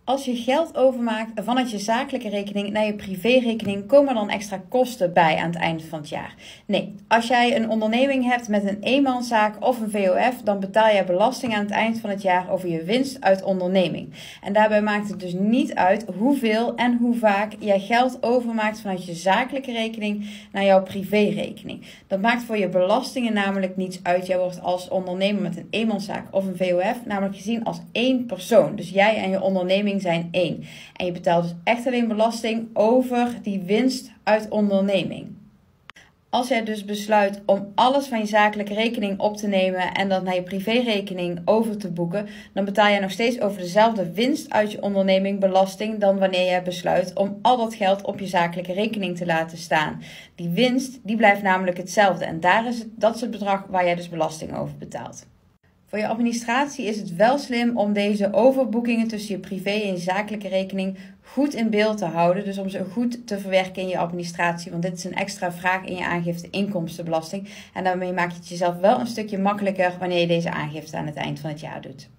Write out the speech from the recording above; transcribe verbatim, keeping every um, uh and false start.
Als je geld overmaakt vanuit je zakelijke rekening naar je privérekening, komen er dan extra kosten bij aan het eind van het jaar? Nee, als jij een onderneming hebt met een eenmanszaak of een V O F, dan betaal jij belasting aan het eind van het jaar over je winst uit onderneming. En daarbij maakt het dus niet uit hoeveel en hoe vaak jij geld overmaakt vanuit je zakelijke rekening naar jouw privérekening. Dat maakt voor je belastingen namelijk niets uit. Jij wordt als ondernemer met een eenmanszaak of een V O F namelijk gezien als één persoon. Dus jij en je onderneming zijn één. En je betaalt dus echt alleen belasting over die winst uit onderneming. Als jij dus besluit om alles van je zakelijke rekening op te nemen en dat naar je privérekening over te boeken, dan betaal je nog steeds over dezelfde winst uit je onderneming belasting dan wanneer jij besluit om al dat geld op je zakelijke rekening te laten staan. Die winst die blijft namelijk hetzelfde en daar is het, dat is het bedrag waar jij dus belasting over betaalt. Voor je administratie is het wel slim om deze overboekingen tussen je privé en je zakelijke rekening goed in beeld te houden. Dus om ze goed te verwerken in je administratie. Want dit is een extra vraag in je aangifte inkomstenbelasting. En daarmee maak je het jezelf wel een stukje makkelijker wanneer je deze aangifte aan het eind van het jaar doet.